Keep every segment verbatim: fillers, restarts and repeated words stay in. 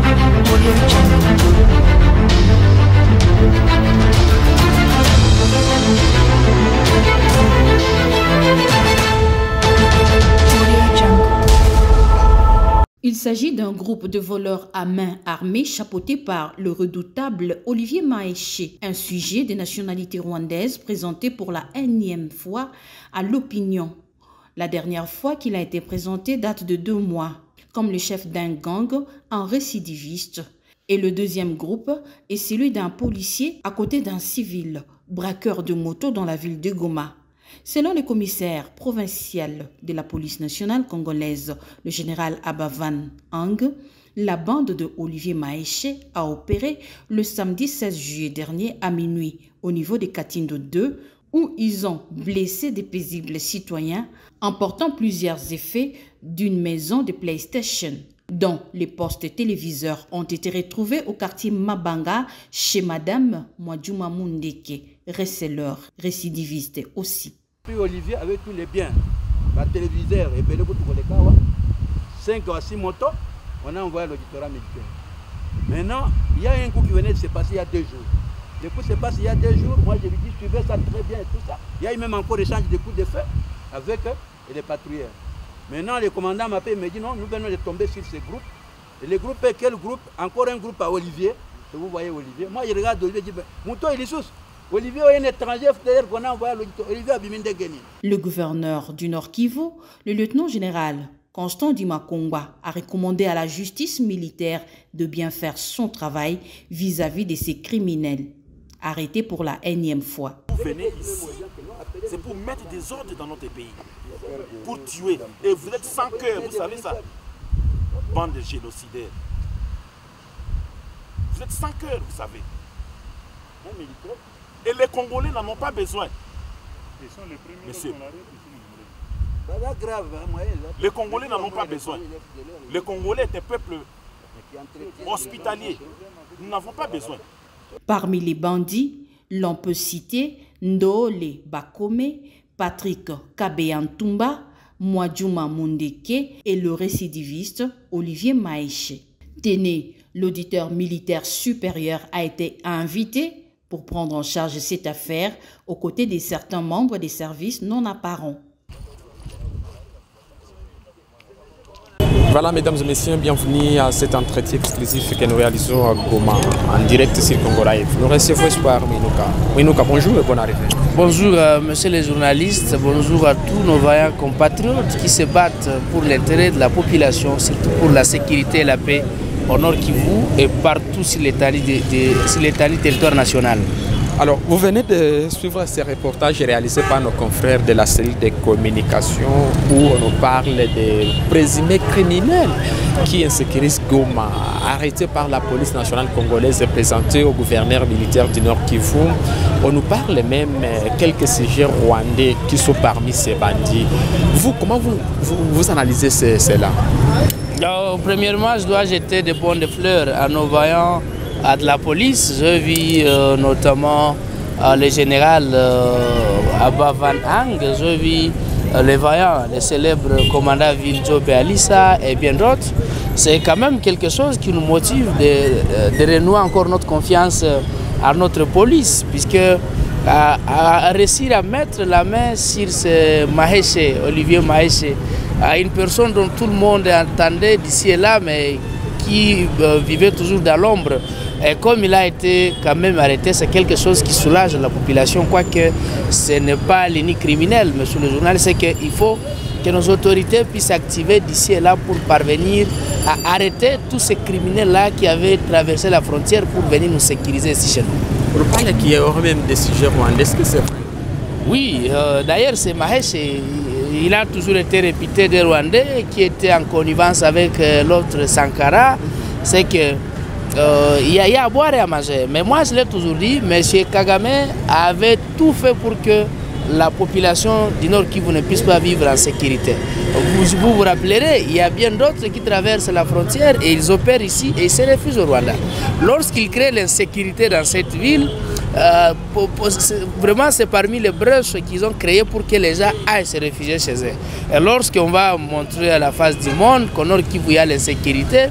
Il s'agit d'un groupe de voleurs à main armée chapeauté par le redoutable Olivier Maeshe, un sujet de nationalité rwandaise présenté pour la énième fois à l'opinion. La dernière fois qu'il a été présenté date de deux mois, comme le chef d'un gang, un récidiviste. Et le deuxième groupe est celui d'un policier à côté d'un civil, braqueur de moto dans la ville de Goma. Selon le commissaire provincial de la police nationale congolaise, le général Abavan Hang, la bande de Olivier Maeshe a opéré le samedi seize juillet dernier à minuit au niveau de Katindo deux, où ils ont blessé des paisibles citoyens, emportant plusieurs effets d'une maison de PlayStation, dont les postes téléviseurs ont été retrouvés au quartier Mabanga chez Madame Mwadjuma Mundeke, receleur, récidiviste aussi. Puis Olivier avec tous les biens, la téléviseur et cinq à six motos, on a envoyé l'auditorat médical. Maintenant, il y a un coup qui venait de se passer il y a deux jours. Le coup se passe il y a deux jours, moi je lui dis suivez ça très bien et tout ça. Il y a eu même encore échange de coups de feu avec les patrouilleurs. Maintenant, le commandant m'appelle et me dit non, nous venons de tomber sur ce groupe. Et le groupe est quel groupe? Encore un groupe à Olivier. Et vous voyez Olivier. Moi je regarde Olivier et dis Mouton il est sous. Olivier est un étranger, qu'on a envoyé Olivier à Bimindegeni. Le gouverneur du Nord Kivu, le lieutenant-général Constant Dimakongwa, a recommandé à la justice militaire de bien faire son travail vis-à-vis de ces criminels, arrêtés pour la énième fois. Vous venez ici, c'est pour mettre des ordres dans notre pays, pour tuer. Et vous êtes sans cœur, vous savez ça. Bande de génocidaires. Vous êtes sans cœur, vous savez. Et les Congolais n'en ont pas besoin. Ils sont les premiers. Monsieur, grave, les Congolais n'en ont pas besoin. Les Congolais est un peuple hospitalier. Nous n'avons pas besoin. Parmi les bandits, l'on peut citer Ndole Bakome, Patrick Kabeyantumba, Mwadjuma Mundeke et le récidiviste Olivier Maeshe. Téné, l'auditeur militaire supérieur, a été invité pour prendre en charge cette affaire aux côtés de certains membres des services non apparents. Voilà, mesdames et messieurs, bienvenue à cet entretien exclusif que nous réalisons à Goma, en direct sur Congo Live. Nous recevons Espoir Winuka. Winuka, bonjour et bonne arrivée. Bonjour, euh, monsieur les journalistes, bonjour à tous nos vaillants compatriotes qui se battent pour l'intérêt de la population, surtout pour la sécurité et la paix au Nord Kivu et partout sur l'étendue du territoire national. Alors, vous venez de suivre ces reportages réalisés par nos confrères de la cellule de communication où on nous parle de présumés criminels qui insécurisent Goma, arrêtés par la police nationale congolaise et présentés au gouverneur militaire du Nord Kivu. On nous parle même de quelques sujets rwandais qui sont parmi ces bandits. Vous, comment vous, vous, vous analysez cela? Alors, premièrement, je dois jeter des bons de fleurs à nos vaillants à de la police. Je vis euh, notamment euh, le général euh, Abavan Hang, je vis euh, les vaillants, les célèbres commandants Viljo Bealissa et bien d'autres. C'est quand même quelque chose qui nous motive de, de renouer encore notre confiance à notre police, puisque à, à réussir à mettre la main sur ce Maeshe, Olivier Maeshe, à une personne dont tout le monde entendait d'ici et là, mais qui euh, vivait toujours dans l'ombre. Et comme il a été quand même arrêté, c'est quelque chose qui soulage la population, quoique ce n'est pas l'ennemi criminel, monsieur le journaliste, c'est qu'il faut que nos autorités puissent s'activer d'ici et là pour parvenir à arrêter tous ces criminels-là qui avaient traversé la frontière pour venir nous sécuriser ici chez nous. Vous parlez qu'il y aurait même des sujets rwandais, est-ce que c'est vrai? Oui, euh, d'ailleurs c'est Maeshe, il a toujours été réputé des Rwandais qui était en connivence avec euh, l'autre Sankara. C'est que euh, il y, y a à boire et à manger. Mais moi je l'ai toujours dit, M. Kagame avait tout fait pour que la population du Nord Kivu ne puisse pas vivre en sécurité. Vous vous, vous rappellerez, il y a bien d'autres qui traversent la frontière et ils opèrent ici et ils se refusent au Rwanda. Lorsqu'ils créent l'insécurité dans cette ville, euh, pour, pour, vraiment c'est parmi les brèches qu'ils ont créées pour que les gens aillent se réfugier chez eux. Et lorsqu'on va montrer à la face du monde qu'au Nord Kivu il y a l'insécurité,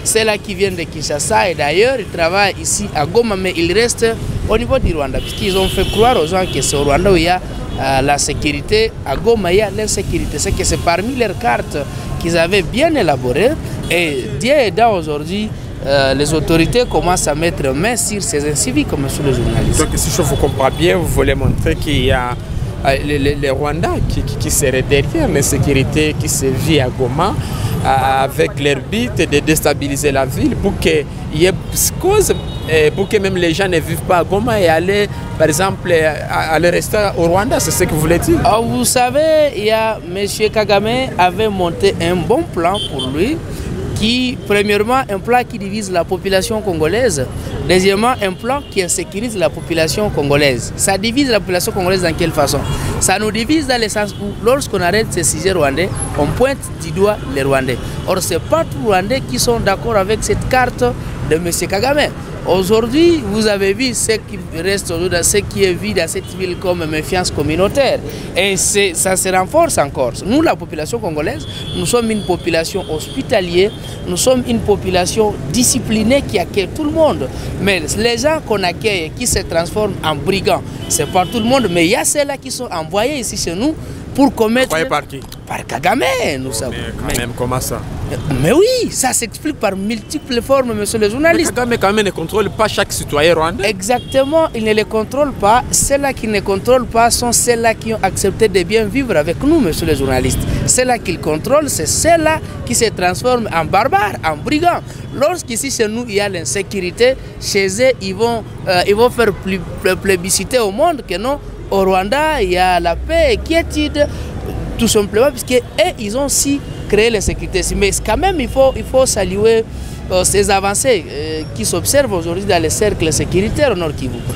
ceux-là qui viennent de Kinshasa et d'ailleurs, ils travaillent ici à Goma, mais ils restent au niveau du Rwanda, puisqu'ils ont fait croire aux gens que c'est au Rwanda où il y a euh, la sécurité, à Goma il y a l'insécurité. C'est que c'est parmi leurs cartes qu'ils avaient bien élaborées, et Dieu aidant aujourd'hui, Euh, les autorités commencent à mettre main sur ces inciviques, comme sur les journalistes. Donc si je vous comprends bien, vous voulez montrer qu'il y a euh, les, les, les Rwandais qui, qui, qui seraient derrière l'insécurité qui se vit à Goma, euh, avec leur but de déstabiliser la ville pour qu'il y ait psychose, et pour que même les gens ne vivent pas à Goma et aller, par exemple, aller rester au Rwanda, c'est ce que vous voulez dire? Alors, vous savez, il y a M. Kagame avait monté un bon plan pour lui, qui, premièrement, un plan qui divise la population congolaise, deuxièmement, un plan qui insécurise la population congolaise. Ça divise la population congolaise dans quelle façon? Ça nous divise dans le sens où, lorsqu'on arrête ces sujets rwandais, on pointe du doigt les Rwandais. Or, ce n'est pas tous les Rwandais qui sont d'accord avec cette carte de M. Kagame. Aujourd'hui, vous avez vu ce qui reste aujourd'hui, ce qui est vu dans cette ville comme méfiance communautaire. Et ça se renforce encore. Nous, la population congolaise, nous sommes une population hospitalière, nous sommes une population disciplinée qui accueille tout le monde. Mais les gens qu'on accueille, qui se transforment en brigands, ce n'est pas tout le monde, mais il y a ceux-là qui sont envoyés ici chez nous pour commettre... Vous voyez par qui? Par Kagame, nous savons. Mais quand mais... même, comment ça? Mais oui, ça s'explique par multiples formes, monsieur le journaliste. Mais Kagame quand même ne contrôle pas chaque citoyen rwandais. Exactement, il ne les contrôle pas. Ceux-là qui ne contrôlent pas sont ceux-là qui ont accepté de bien vivre avec nous, monsieur le journaliste. Ceux-là qu'il contrôle, c'est ceux-là qui se transforment en barbares, en brigands. Lorsqu'ici chez nous, il y a l'insécurité, chez eux, ils vont, euh, ils vont faire plus, plus plébisciter au monde que non. Au Rwanda, il y a la paix et quiétude, tout simplement, parce qu'eux, ils ont aussi créé la sécurité. Mais quand même, il faut, il faut saluer euh, ces avancées euh, qui s'observent aujourd'hui dans les cercles sécuritaires au Nord Kivu.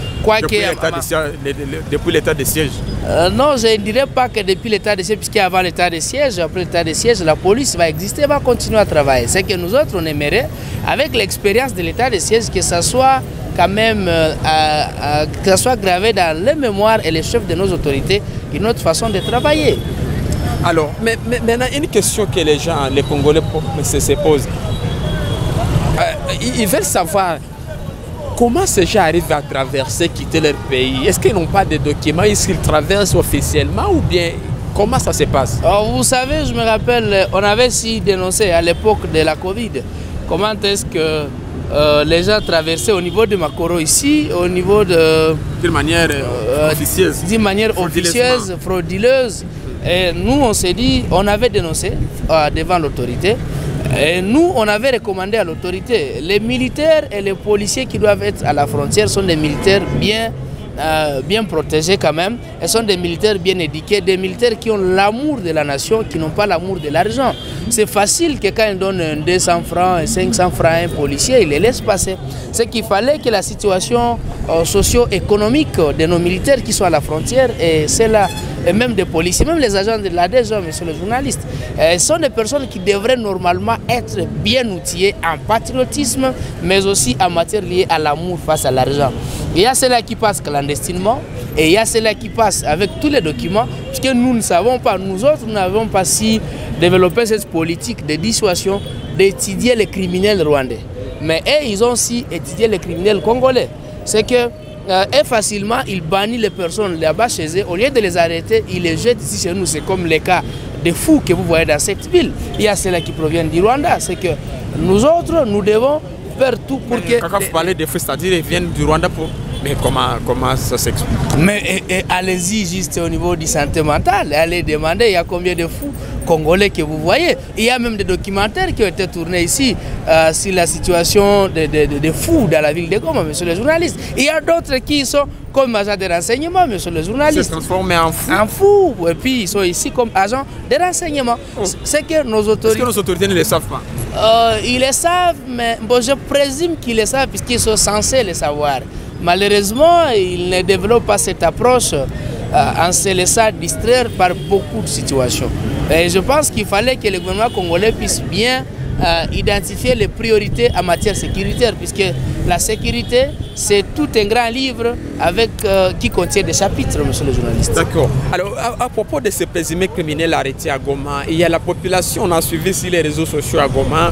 Depuis l'état de siège euh, Non, je ne dirais pas que depuis l'état de siège, puisqu'avant l'état de siège, après l'état de siège, la police va exister, va continuer à travailler. C'est que nous autres, on aimerait, avec l'expérience de l'état de siège, que ça soit quand même euh, à, à, que ça soit gravé dans les mémoires et les chefs de nos autorités une autre façon de travailler. Alors, mais, mais, maintenant, une question que les gens, les Congolais se, se posent. Euh, ils, ils veulent savoir comment ces gens arrivent à traverser, quitter leur pays. Est-ce qu'ils n'ont pas de documents? Est-ce qu'ils traversent officiellement ou bien comment ça se passe? Alors, vous savez, je me rappelle, on avait si dénoncé à l'époque de la Covid. Comment est-ce que Euh, les gens traversaient au niveau de Makoro ici, au niveau de... D'une manière euh, officieuse. D'une manière officieuse, frauduleuse. Et nous, on s'est dit, on avait dénoncé euh, devant l'autorité. Et nous, on avait recommandé à l'autorité, les militaires et les policiers qui doivent être à la frontière sont des militaires bien, euh, bien protégés quand même. Et sont des militaires bien éduqués, des militaires qui ont l'amour de la nation, qui n'ont pas l'amour de l'argent. C'est facile que quand ils donnent deux cents francs et cinq cents francs à un policier, ils les laissent passer. C'est qu'il fallait que la situation euh, socio-économique de nos militaires qui sont à la frontière, et celle-là, et même des policiers, même les agents de l'A D G, monsieur le journaliste, euh, sont des personnes qui devraient normalement être bien outillées en patriotisme, mais aussi en matière liée à l'amour face à l'argent. Il y a ceux-là qui passent clandestinement, et il y a ceux-là qui passent avec tous les documents, puisque nous ne savons pas, nous autres, nous n'avons pas si développé cette politique de dissuasion d'étudier les criminels rwandais. Mais eux, ils ont aussi étudié les criminels congolais. C'est que euh, et facilement, ils bannissent les personnes là-bas chez eux. Au lieu de les arrêter, ils les jettent ici chez nous. C'est comme le cas des fous que vous voyez dans cette ville. Il y a ceux-là qui proviennent du Rwanda. C'est que nous autres, nous devons faire tout pour mais que... Quand vous parlez des fous, c'est-à-dire qu'ils viennent du Rwanda pour... Mais comment, comment ça s'explique? Mais allez-y juste au niveau du santé mentale. Allez demander, il y a combien de fous congolais que vous voyez. Il y a même des documentaires qui ont été tournés ici euh, sur la situation des de, de, de fous dans la ville de Goma, monsieur le journaliste. Il y a d'autres qui sont comme agents de renseignement, monsieur le journaliste. Ils se transforment en fous. En fous. Et puis ils sont ici comme agents de renseignement. Oh. C'est que nos autorités... Est-ce que nos autorités ne le savent pas? euh, Ils le savent, mais bon, je présume qu'ils le savent puisqu'ils sont censés le savoir. Malheureusement, ils ne développent pas cette approche euh, en se laissant distraire par beaucoup de situations. Et je pense qu'il fallait que le gouvernement congolais puisse bien euh, identifier les priorités en matière sécuritaire, puisque la sécurité, c'est tout un grand livre avec, euh, qui contient des chapitres, monsieur le journaliste. D'accord. Alors, à, à propos de ces présumés criminels arrêtés à Goma, il y a la population, on a suivi sur les réseaux sociaux à Goma,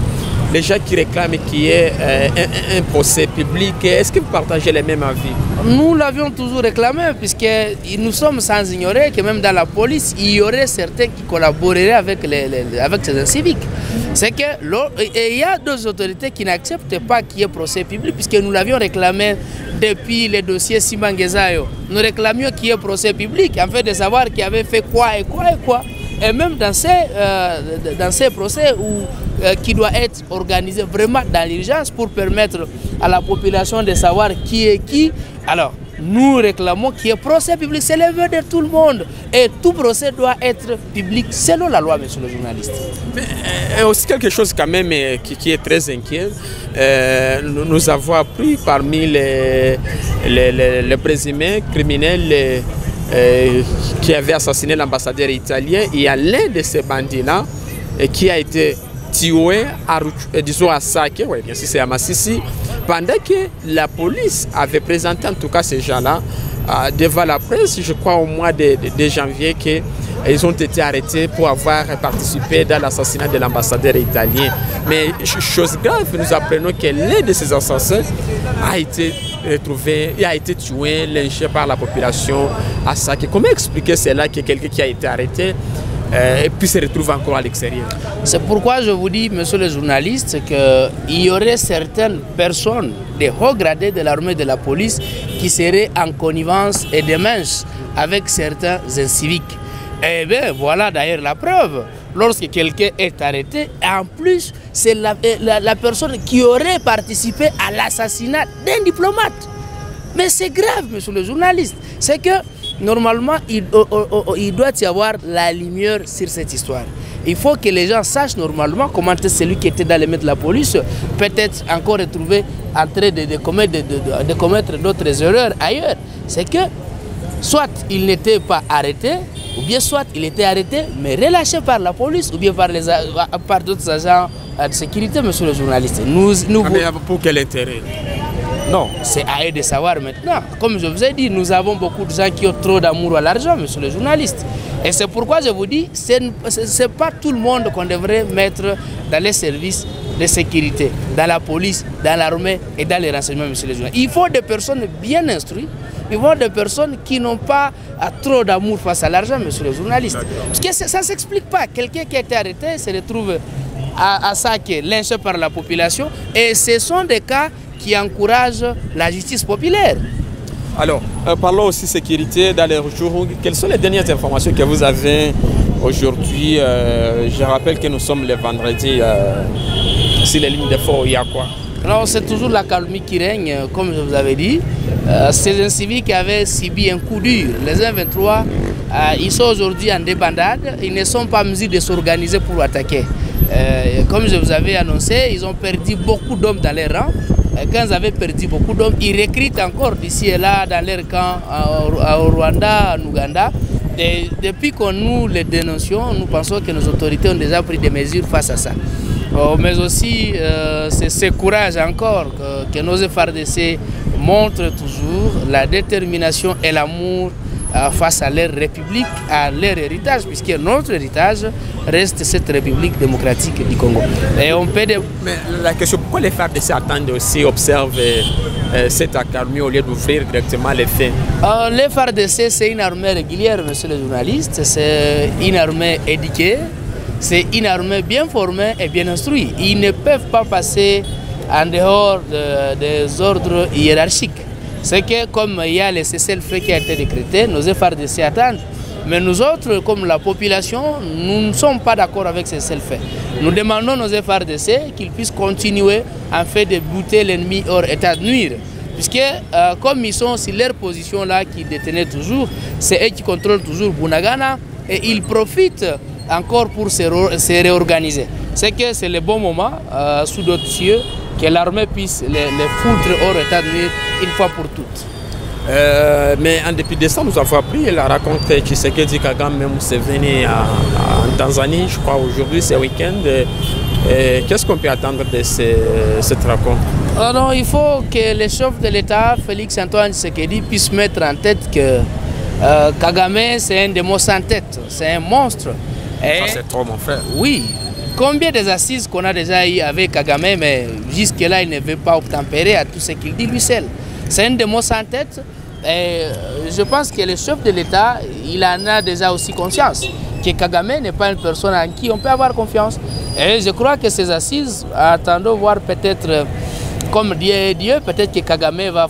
les gens qui réclament qu'il y ait euh, un, un procès public. Est-ce que vous partagez les mêmes avis? Nous l'avions toujours réclamé, puisque nous sommes sans ignorer que même dans la police, il y aurait certains qui collaboreraient avec, les, les, avec ces civiques. C'est que il y a deux autorités qui n'acceptent pas qu'il y ait procès public, puisque nous l'avions réclamé depuis les dossiers Simangezayo. Nous réclamions qu'il y ait procès public, en fait de savoir qui avait fait quoi et quoi et quoi. Et même dans ces, euh, dans ces procès où, euh, qui doit être organisé vraiment dans l'urgence pour permettre à la population de savoir qui est qui. Alors, nous réclamons qu'il y ait procès public, c'est le vœu de tout le monde. Et tout procès doit être public selon la loi, monsieur le journaliste. Mais euh, aussi quelque chose quand même euh, qui, qui est très inquiet. Euh, nous, nous avons appris parmi les, les, les, les présumés criminels les, euh, qui avaient assassiné l'ambassadeur italien. Il y a l'un de ces bandits-là euh, qui a été tué à, euh, disons à Sake, ouais, bien sûr c'est à Massissi, pendant que la police avait présenté en tout cas ces gens-là euh, devant la presse, je crois au mois de, de, de janvier, qu'ils ont été arrêtés pour avoir participé dans l'assassinat de l'ambassadeur italien. Mais chose grave, nous apprenons que l'un de ces assassins a été retrouvé, il a été tué, lynché par la population à Sake. Comment expliquer cela que quelqu'un qui a été arrêté Euh, et puis se retrouve encore à l'extérieur? C'est pourquoi je vous dis, monsieur le journaliste, qu'il y aurait certaines personnes, des hauts gradés de l'armée de la police, qui seraient en connivence et démence avec certains inciviques. Et bien voilà d'ailleurs la preuve. Lorsque quelqu'un est arrêté, en plus, c'est la, la, la personne qui aurait participé à l'assassinat d'un diplomate. Mais c'est grave, monsieur le journaliste. C'est que normalement, il, oh, oh, oh, il doit y avoir la lumière sur cette histoire. Il faut que les gens sachent normalement comment celui qui était dans les mains de la police peut être encore retrouvé en train de, de commettre de, de, de commettre d'autres erreurs ailleurs. C'est que soit il n'était pas arrêté, ou bien soit il était arrêté mais relâché par la police, ou bien par, les, par d'autres agents de sécurité, monsieur le journaliste. Nous, nous ah, mais pour quel intérêt? Non, c'est à eux de savoir maintenant. Comme je vous ai dit, nous avons beaucoup de gens qui ont trop d'amour à l'argent, monsieur le journaliste. Et c'est pourquoi je vous dis, ce n'est pas tout le monde qu'on devrait mettre dans les services de sécurité, dans la police, dans l'armée et dans les renseignements, monsieur le journaliste. Il faut des personnes bien instruites, il faut des personnes qui n'ont pas trop d'amour face à l'argent, monsieur le journaliste. Parce que ça ne s'explique pas. Quelqu'un qui a été arrêté se retrouve à, à Sake, lynché par la population, et ce sont des cas qui encourage la justice populaire. Alors, euh, parlons aussi sécurité dans les jours. Quelles sont les dernières informations que vous avez aujourd'hui? euh, Je rappelle que nous sommes le vendredi euh, sur les lignes de fort, il y a quoi? Alors, c'est toujours la calmie qui règne, comme je vous avais dit. Euh, ces inciviques avaient subi un coup dur. Les un vingt-trois, euh, ils sont aujourd'hui en débandade. Ils ne sont pas en mesure de s'organiser pour attaquer. Euh, comme je vous avais annoncé, ils ont perdu beaucoup d'hommes dans les rangs. Quand ils avaient perdu beaucoup d'hommes, ils recrutent encore d'ici et là dans leur camp au Rwanda, en Ouganda. Et depuis que nous les dénoncions, nous pensons que nos autorités ont déjà pris des mesures face à ça. Oh, mais aussi, euh, c'est ce courage encore que, que nos F A R D C montrent toujours, la détermination et l'amour euh, face à leur république, à leur héritage, puisque notre héritage reste cette République démocratique du Congo. Et on peut de... Mais la question, pourquoi les F A R D C attendent aussi, observent euh, cette accalmie au lieu d'ouvrir directement les faits? euh, Les F A R D C, c'est une armée régulière, monsieur le journaliste, c'est une armée éduquée, c'est une armée bien formée et bien instruite. Ils ne peuvent pas passer en dehors de, des ordres hiérarchiques. C'est que comme il y a le cessez-le-feu qui a été décrété, nos F A R D C attendent. Mais nous autres, comme la population, nous ne sommes pas d'accord avec ce cessez-le-feu. Nous demandons aux F A R D C qu'ils puissent continuer en fait de buter l'ennemi hors état de nuire. Puisque euh, comme ils sont sur leur position là qui détenaient toujours, c'est eux qui contrôlent toujours Bunagana et ils profitent encore pour se, se réorganiser. C'est que c'est le bon moment, euh, sous d'autres cieux, que l'armée puisse les, les foutre hors état de nuire une fois pour toutes. Euh, mais en début décembre, nous avons appris la rencontre Tshisekedi Kagame Museveni en Tanzanie, je crois aujourd'hui, ce week-end. Qu'est-ce qu'on peut attendre de ce, cette rencontre? Alors, il faut que le chef de l'État, Félix Antoine Tshisekedi, puisse mettre en tête que euh, Kagame, c'est un démon sans tête, c'est un monstre. Et... Ça, c'est trop, mon frère. Oui, Combien des assises qu'on a déjà eu avec Kagame, mais jusque-là, il ne veut pas obtempérer à tout ce qu'il dit lui seul. C'est un des mots sans tête. Et je pense que le chef de l'État, il en a déjà aussi conscience. Que Kagame n'est pas une personne en qui on peut avoir confiance. Et je crois que ces assises, attendons voir peut-être, comme Dieu, Dieu peut-être que Kagame va,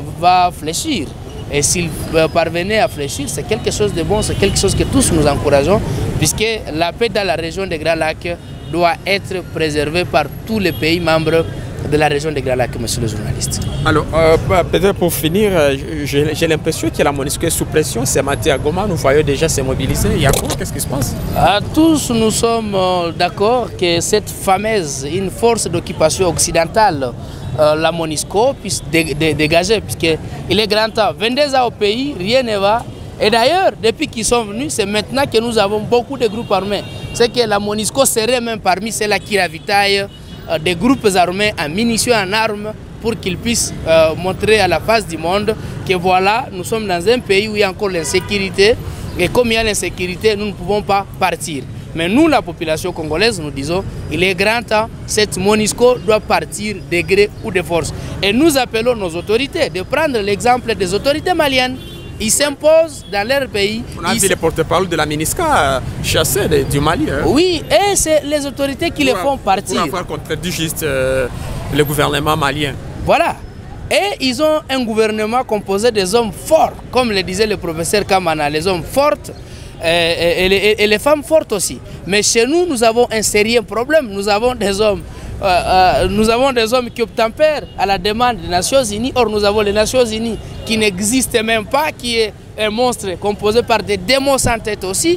va fléchir. Et s'il parvenait à fléchir, c'est quelque chose de bon, c'est quelque chose que tous nous encourageons, puisque la paix dans la région des Grands Lacs doit être préservée par tous les pays membres de la région des Grands Lacs, monsieur le journaliste. Alors, euh, peut-être pour finir, j'ai l'impression que la MONUSCO est sous pression. Ce matin à Goma, nous voyons déjà se mobiliser. Il y a quoi? Qu'est-ce qui se passe? À tous, nous sommes d'accord que cette fameuse, une force d'occupation occidentale, euh, la MONUSCO, puisse dé dé dégager, puisqu'il est grand temps. vingt-deux ans au pays, rien ne va. Et d'ailleurs, depuis qu'ils sont venus, c'est maintenant que nous avons beaucoup de groupes armés. C'est que la MONUSCO serait même parmi celles qui ravitaillent euh, des groupes armés en munitions, en armes, pour qu'ils puissent euh, montrer à la face du monde que voilà, nous sommes dans un pays où il y a encore l'insécurité. Et comme il y a l'insécurité, nous ne pouvons pas partir. Mais nous, la population congolaise, nous disons, il est grand temps, cette MONUSCO doit partir de gré ou de force. Et nous appelons nos autorités de prendre l'exemple des autorités maliennes. Ils s'imposent dans leur pays. On a vu les porte-parole de la MINUSCA chassés du Mali. Hein. Oui, et c'est les autorités qui pour les font partir. Pour avoir contredit juste euh, le gouvernement malien. Voilà. Et ils ont un gouvernement composé des hommes forts, comme le disait le professeur Kamana, les hommes forts et, et, et, les, et les femmes fortes aussi. Mais chez nous, nous avons un sérieux problème. Nous avons des hommes, euh, euh, nous avons des hommes qui obtempèrent à la demande des Nations Unies. Or, nous avons les Nations Unies qui n'existent même pas, qui est un monstre composé par des démons sans tête aussi.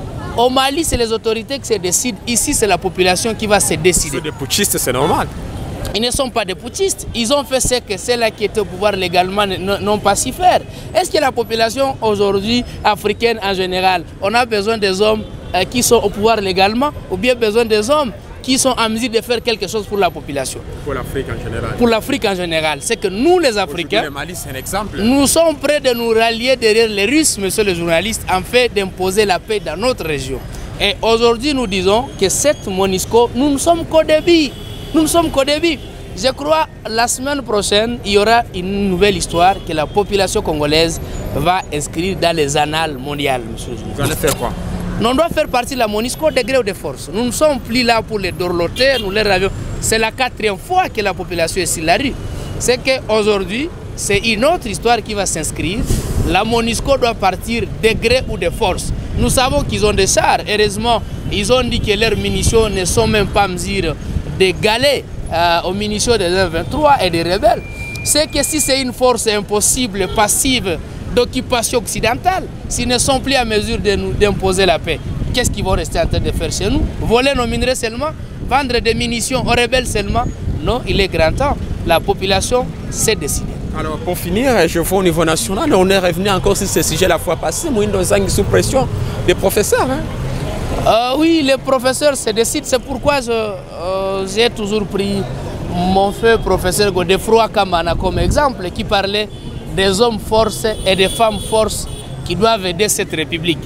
Au Mali, c'est les autorités qui se décident. Ici, c'est la population qui va se décider. C'est des putschistes, c'est normal. Ils ne sont pas des putschistes. Ils ont fait ce que ceux-là qui étaient au pouvoir légalement n'ont pas su faire. Est-ce que la population aujourd'hui africaine en général, on a besoin des hommes euh, qui sont au pouvoir légalement ou bien besoin des hommes qui sont en mesure de faire quelque chose pour la population? Pour l'Afrique en général. Pour l'Afrique en général. C'est que nous, les Africains, le Mali, c'est un exemple. Nous sommes prêts de nous rallier derrière les Russes, monsieur le journaliste, en fait d'imposer la paix dans notre région. Et aujourd'hui, nous disons que cette MONUSCO, nous ne sommes qu'au début. Nous ne sommes qu'au début. Je crois la semaine prochaine, il y aura une nouvelle histoire que la population congolaise va inscrire dans les annales mondiales, monsieur le journaliste. Vous allez faire quoi? Nous doit faire partie de la MONUSCO de gré ou de force. Nous ne sommes plus là pour les dorloter, nous les ravions. C'est la quatrième fois que la population est sur la rue. C'est qu'aujourd'hui, c'est une autre histoire qui va s'inscrire. La MONUSCO doit partir de gré ou de force. Nous savons qu'ils ont des chars. Heureusement, ils ont dit que leurs munitions ne sont même pas en mesure d'égaler euh, aux munitions des M vingt-trois et des rebelles. C'est que si c'est une force impossible, passive, d'occupation occidentale, s'ils ne sont plus à mesure de nous d'imposer la paix, qu'est-ce qu'ils vont rester en train de faire chez nous? Voler nos minerais seulement? Vendre des munitions aux rebelles seulement? Non, il est grand temps. La population s'est décidée. Alors pour finir, je vois au niveau national, on est revenu encore sur ce sujet la fois passée, Mohindo Nzangi sous pression des professeurs. Hein? Euh, oui, les professeurs se décident. C'est pourquoi j'ai euh, toujours pris mon feu professeur Godefroy Kamana comme exemple, qui parlait des hommes forces et des femmes forces qui doivent aider cette république.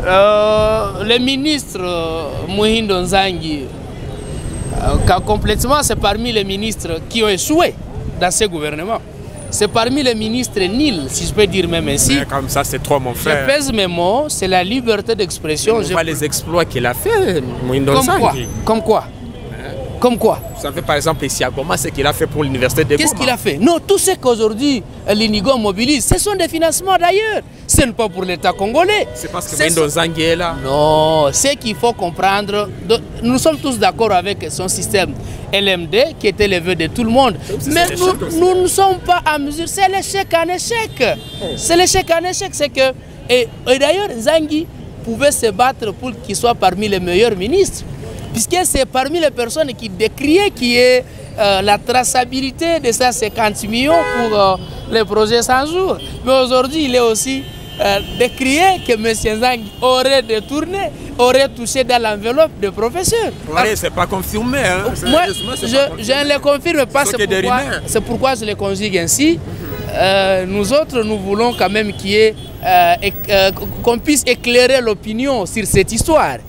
Euh, le ministre euh, Mohindo Nzangi, euh, complètement, c'est parmi les ministres qui ont échoué dans ce gouvernement. C'est parmi les ministres nuls, si je peux dire même ainsi. Mais comme ça, c'est trop, mon frère. Je pèse mes mots, c'est la liberté d'expression. On voit je... les exploits qu'il a fait, Mohindo Nzangi. Comme quoi? Comme quoi? Comme quoi? Vous savez par exemple ici à Goma, ce qu'il a fait pour l'université de Goma. Qu'est-ce qu'il a fait? Non, tout ce qu'aujourd'hui l'Inigo mobilise, ce sont des financements d'ailleurs. Ce n'est pas pour l'État congolais. C'est parce que Mohindo Nzangi est là. Non, ce qu'il faut comprendre, nous sommes tous d'accord avec son système L M D qui était le vœu de tout le monde. Mais nous, nous ne sommes pas à mesure. C'est l'échec en échec. C'est l'échec en échec. C'est que, et, et d'ailleurs, Nzangi pouvait se battre pour qu'il soit parmi les meilleurs ministres. Puisque c'est parmi les personnes qui décriaient qui est euh, la traçabilité de cent cinquante millions pour euh, les projets cent jours. Mais aujourd'hui, il est aussi euh, décrié que M. Nzangi aurait détourné, aurait touché dans l'enveloppe de professeurs. Oui, c'est pas confirmé. Hein. Moi, je, je ne le confirme pas, c'est pourquoi, pourquoi je le conjugue ainsi. Euh, nous autres, nous voulons quand même qu'il y ait, euh, euh, qu'on puisse éclairer l'opinion sur cette histoire.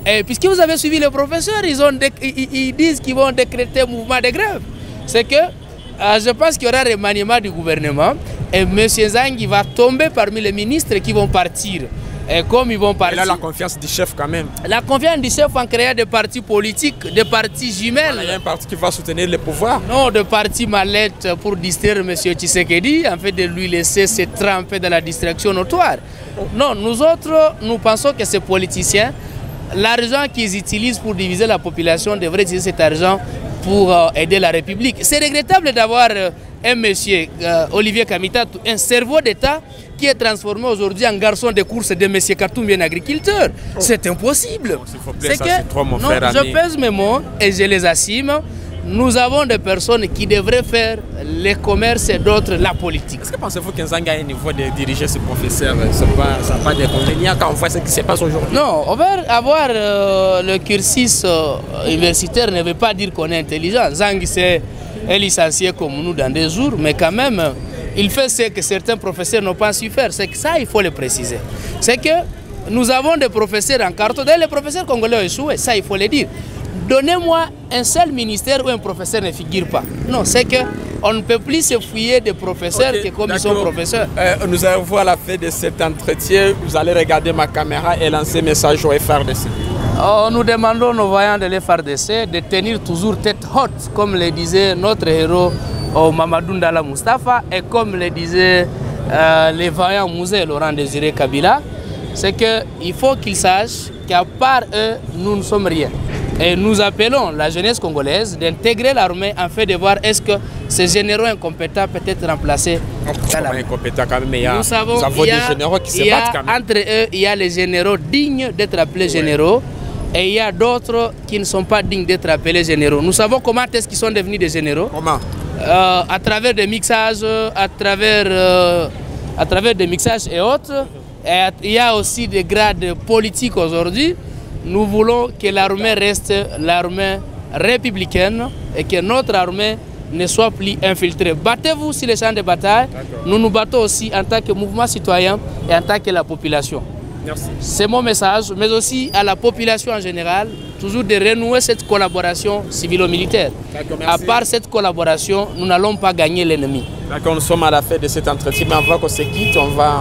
Et puisque vous avez suivi les professeurs, ils, ont ils, ils disent qu'ils vont décréter un mouvement de grève. C'est que euh, je pense qu'il y aura un remaniement du gouvernement et M. Zangui va tomber parmi les ministres qui vont partir. Et comme ils vont partir... Il a la confiance du chef quand même. La confiance du chef en créant des partis politiques, des partis jumelles. Voilà, il y a un parti qui va soutenir le pouvoir. Non, de partis mallettes pour distraire M. Tshisekedi, en fait de lui laisser se tremper dans la distraction notoire. Non, nous autres, nous pensons que ces politiciens, l'argent qu'ils utilisent pour diviser la population devrait utiliser cet argent pour euh, aider la République. C'est regrettable d'avoir euh, un monsieur, euh, Olivier Kamitatu, un cerveau d'État qui est transformé aujourd'hui en garçon de course de M. Katoum, un agriculteur. Oh. C'est impossible. Oh, c'est que trop, mon non, frère je pèse mes mots et je les assume. Nous avons des personnes qui devraient faire les commerces et d'autres la politique. Est-ce que pensez-vous qu'un Zangui a un niveau de diriger ce professeur? Ça n'a pas d'inconvénient quand on voit ce qui se passe aujourd'hui? Non, on va avoir euh, le cursus euh, universitaire ne veut pas dire qu'on est intelligent. Zangui c'est un licencié comme nous dans des jours, mais quand même, il fait ce que certains professeurs n'ont pas su faire. C'est que ça, il faut le préciser. C'est que nous avons des professeurs en carton. D'ailleurs, les professeurs congolais ont échoué, ça, il faut le dire. Donnez-moi un seul ministère où un professeur ne figure pas. Non, c'est qu'on ne peut plus se fouiller des professeurs okay, que comme ils sont professeurs. Euh, nous allons voir la fin de cet entretien. Vous allez regarder ma caméra et lancer un message au F R D C. Oh, nous demandons aux voyants de l'F R D C de tenir toujours tête haute, comme le disait notre héros oh, Mamadou Ndala Mustafa et comme le disait euh, les voyants Mouzé Laurent Désiré Kabila. C'est qu'il faut qu'ils sachent qu'à part eux, nous ne sommes rien. Et nous appelons la jeunesse congolaise d'intégrer l'armée afin de voir est-ce que ces généraux incompétents peuvent être remplacés. Incompétents quand même, mais il y a, nous savons, nous avons il y a, des généraux qui se a, battent quand même. Entre eux, il y a les généraux dignes d'être appelés ouais. généraux et il y a d'autres qui ne sont pas dignes d'être appelés généraux. Nous savons comment est-ce qu'ils sont devenus des généraux. Comment euh, À travers des mixages, à travers, euh, à travers des mixages et autres. Et il y a aussi des grades politiques aujourd'hui. Nous voulons que l'armée reste l'armée républicaine et que notre armée ne soit plus infiltrée. Battez-vous sur les champs de bataille. Nous nous battons aussi en tant que mouvement citoyen et en tant que la population. C'est mon message, mais aussi à la population en général, toujours de renouer cette collaboration civilo-militaire. À part cette collaboration, nous n'allons pas gagner l'ennemi. D'accord, nous sommes à la fin de cet entretien, mais avant qu'on se quitte, on va...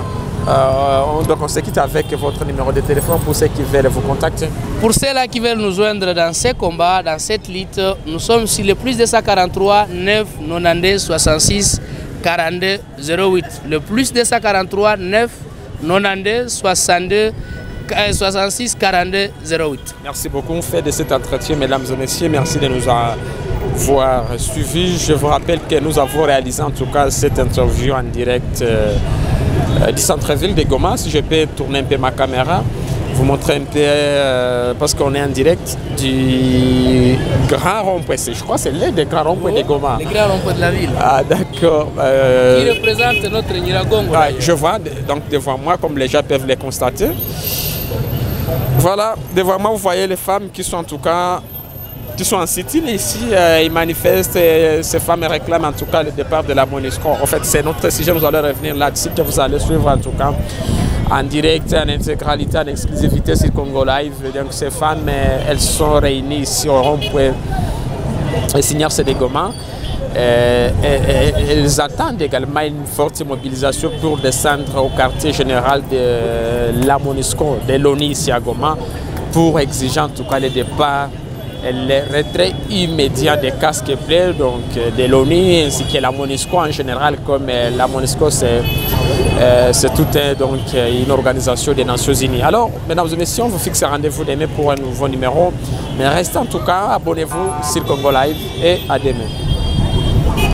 Euh, donc on se quitte avec votre numéro de téléphone pour ceux qui veulent vous contacter. Pour ceux-là qui veulent nous joindre dans ces combats, dans cette lutte, nous sommes sur le plus deux cent quarante-trois neuf quatre-vingt-douze soixante-six quarante-deux zéro huit. Le plus deux cent quarante-trois neuf quatre-vingt-douze soixante-deux soixante-six quarante-deux zéro huit. Merci beaucoup. On fait de cet entretien, mesdames et messieurs. Merci de nous avoir suivis. Je vous rappelle que nous avons réalisé en tout cas cette interview en direct euh, du centre-ville de Goma. Si je peux tourner un peu ma caméra, vous montrer un peu, euh, parce qu'on est en direct du grand rond-point. Je crois que c'est l'un des grands ronds-points de Goma. Le grand rond-point de la ville. Ah d'accord. Euh, Qui représente notre Nyiragongo. Ah, je vois, donc devant moi, comme les gens peuvent le constater. Voilà, devant moi, vous voyez les femmes qui sont en tout cas, qui sont en sit-in ici, euh, ils manifestent, et ces femmes réclament en tout cas le départ de la MONUSCO. En fait, c'est notre sujet, nous allons revenir là-dessus, que vous allez suivre en tout cas en direct, en intégralité, en exclusivité sur Congo Live. Donc ces femmes, elles sont réunies ici au rond-point Signor de Goma. Euh, et, et, ils attendent également une forte mobilisation pour descendre au quartier général de la MONUSCO, de l'ONU ici à Goma, pour exiger en tout cas le départ et le retrait immédiat des casques bleus, donc de l'ONU ainsi que la MONUSCO en général, comme la MONUSCO c'est euh, tout un, donc, une organisation des Nations Unies. Alors, mesdames et messieurs, on vous fixe rendez-vous demain pour un nouveau numéro, mais restez en tout cas, abonnez-vous sur Congo Live et à demain.